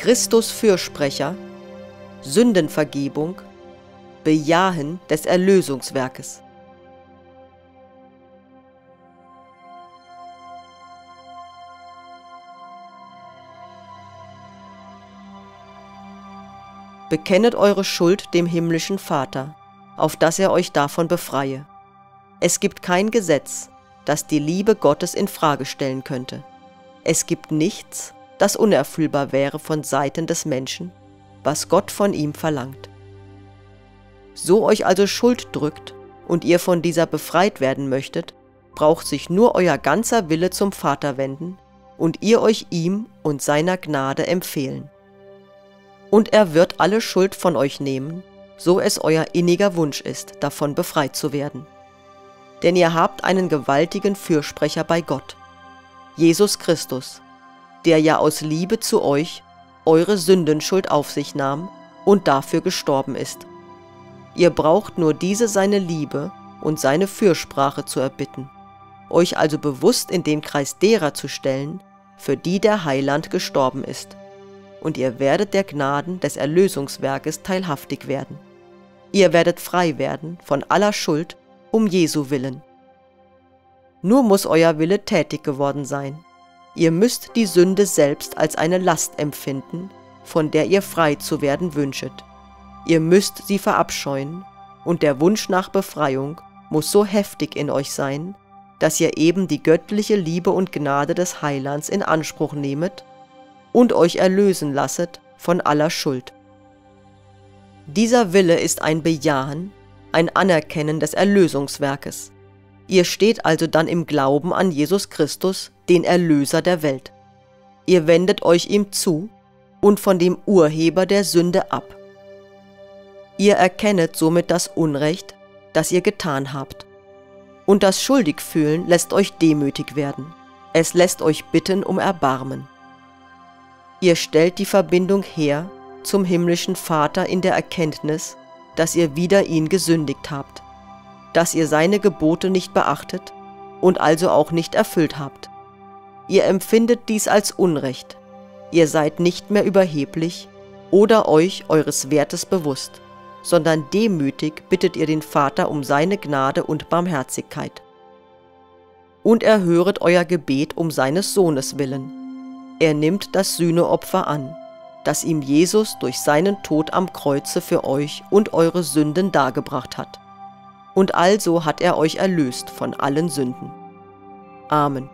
Christus Fürsprecher, Sündenvergebung, Bejahen des Erlösungswerkes. Bekennet eure Schuld dem himmlischen Vater, auf dass er euch davon befreie. Es gibt kein Gesetz, das die Liebe Gottes in Frage stellen könnte. Es gibt nichts, das unerfüllbar wäre von Seiten des Menschen, was Gott von ihm verlangt. So euch also Schuld drückt und ihr von dieser befreit werden möchtet, braucht sich nur euer ganzer Wille zum Vater wenden und ihr euch ihm und seiner Gnade empfehlen. Und er wird alle Schuld von euch nehmen, so es euer inniger Wunsch ist, davon befreit zu werden. Denn ihr habt einen gewaltigen Fürsprecher bei Gott, Jesus Christus, der ja aus Liebe zu euch eure Sündenschuld auf sich nahm und dafür gestorben ist. Ihr braucht nur diese seine Liebe und seine Fürsprache zu erbitten, euch also bewusst in den Kreis derer zu stellen, für die der Heiland gestorben ist. Und ihr werdet der Gnaden des Erlösungswerkes teilhaftig werden. Ihr werdet frei werden von aller Schuld um Jesu willen. Nur muss euer Wille tätig geworden sein. Ihr müsst die Sünde selbst als eine Last empfinden, von der ihr frei zu werden wünschet. Ihr müsst sie verabscheuen, und der Wunsch nach Befreiung muss so heftig in euch sein, dass ihr eben die göttliche Liebe und Gnade des Heilands in Anspruch nehmet und euch erlösen lasset von aller Schuld. Dieser Wille ist ein Bejahen, ein Anerkennen des Erlösungswerkes. Ihr steht also dann im Glauben an Jesus Christus, den Erlöser der Welt. Ihr wendet euch ihm zu und von dem Urheber der Sünde ab. Ihr erkennet somit das Unrecht, das ihr getan habt. Und das Schuldigfühlen lässt euch demütig werden. Es lässt euch bitten um Erbarmen. Ihr stellt die Verbindung her zum himmlischen Vater in der Erkenntnis, dass ihr wider ihn gesündigt habt, dass ihr seine Gebote nicht beachtet und also auch nicht erfüllt habt. Ihr empfindet dies als Unrecht. Ihr seid nicht mehr überheblich oder euch eures Wertes bewusst, sondern demütig bittet ihr den Vater um seine Gnade und Barmherzigkeit. Und er höret euer Gebet um seines Sohnes willen. Er nimmt das Sühneopfer an, das ihm Jesus durch seinen Tod am Kreuze für euch und eure Sünden dargebracht hat. Und also hat er euch erlöst von allen Sünden. Amen.